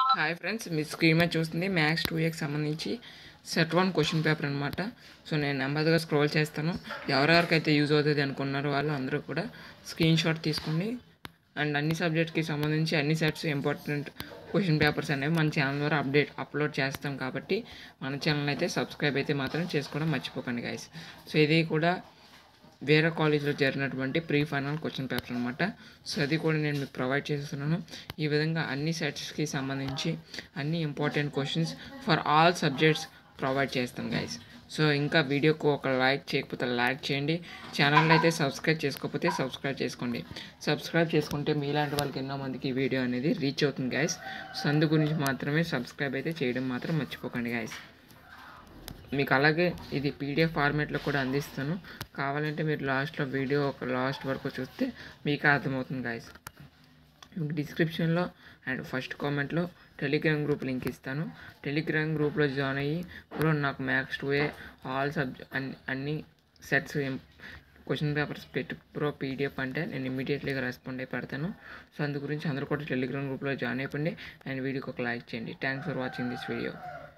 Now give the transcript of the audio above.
Hi friends, మీ screen మీద చూస్తుంది maths 2Aకి సంబంధించి సెట్ 1 క్వశ్చన్ పేపర్ అనమాట. సో నేను నెమ్మదిగా స్క్రోల్ చేస్తాను. ఎవరెవరికైతే యూజ్ అవుతుంది అనుకున్నారో వాళ్ళు అందరూ కూడా స్క్రీన్ షాట్ తీసుకోండి. అండ్ అన్ని సబ్జెక్ట్కి సంబంధించి అన్ని సెట్స్ ఇంపార్టెంట్ క్వశ్చన్ పేపర్స్ అనేవి మన ఛానల్ ద్వారా అప్లోడ్ చేస్తాం కాబట్టి మన ఛానల్ అయితే సబ్స్క్రైబ్ అయితే మాత్రం చేసుకోవడం మర్చిపోకండి గైస్. సో ఇది కూడా వేరే కాలేజ్లో జరిగినటువంటి ప్రీ ఫైనల్ క్వశ్చన్ పేపర్ అనమాట. సో అది కూడా నేను మీకు ప్రొవైడ్ చేస్తున్నాను. ఈ విధంగా అన్ని సెట్స్కి సంబంధించి అన్ని important questions for all subjects provide చేస్తాను గైస్. సో ఇంకా వీడియోకు ఒక లైక్ చేయకపోతే లైక్ చేయండి. ఛానల్ అయితే సబ్స్క్రైబ్ చేసుకోకపోతే సబ్స్క్రైబ్ చేసుకోండి. సబ్స్క్రైబ్ చేసుకుంటే మీలాంటి వాళ్ళకి ఎన్నో మందికి ఈ వీడియో అనేది రీచ్ అవుతుంది గైస్. సో అందు గురించి మాత్రమే సబ్స్క్రైబ్ అయితే చేయడం మాత్రం మర్చిపోకండి గైస్. మీకు అలాగే ఇది పీడిఎఫ్ ఫార్మేట్లో కూడా అందిస్తాను. కావాలంటే మీరు లాస్ట్లో వీడియో ఒక లాస్ట్ వరకు చూస్తే మీకు అర్థమవుతుంది గైస్. మీకు డిస్క్రిప్షన్లో అండ్ ఫస్ట్ కామెంట్లో టెలిగ్రామ్ గ్రూప్ లింక్ ఇస్తాను. టెలిగ్రామ్ గ్రూప్లో జాయిన్ అయ్యి బ్రో నాకు మ్యాథ్స్ 2A ఆల్ అన్ని సెట్స్ క్వశ్చన్ పేపర్స్ పెట్టి బ్రో పీడిఎఫ్ అంటే నేను ఇమీడియట్లీగా రెస్పాండ్ అయి పెడతాను. సో అందు గురించి అందరూ కూడా టెలిగ్రామ్ గ్రూప్లో జాయిన్ అయిపోండి అండ్ వీడియోకి ఒక లైక్ చేయండి. Thanks for watching this video.